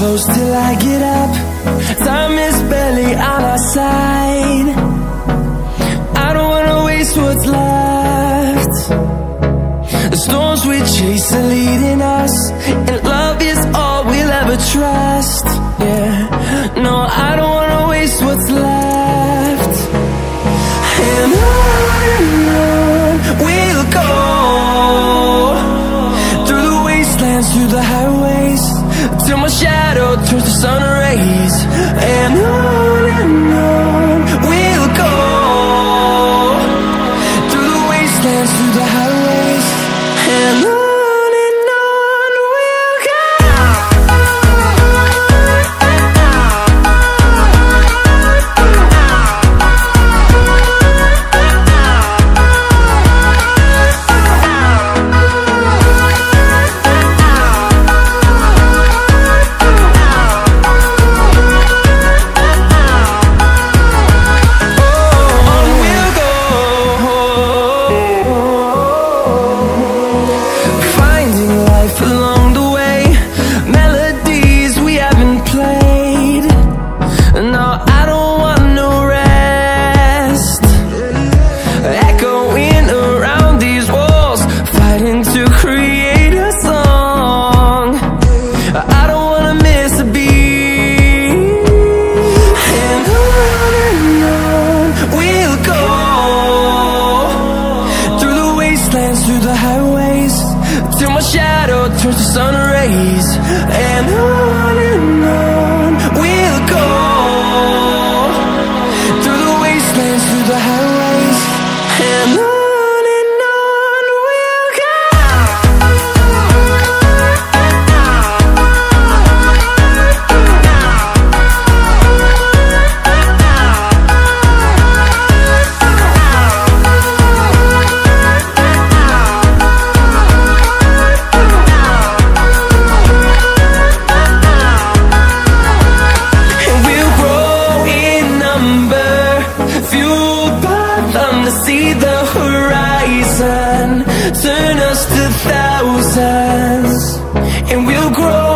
close till I get up. Time is barely on our side. I don't wanna waste what's left. The storms we chase are leading us, and love is all we'll ever trust. Yeah, no, I don't wanna waste what's left. And on we'll go, through the wastelands, through the highways, till my shadow turns to sun rays. And on we'll go, through the wastelands, through the highways, and on we'll go. Through the highways, till my shadow turns to sun rays. And on we'll go, through the wastelands, through the highways, and on we'll go. See the horizon turn us to thousands, and we'll grow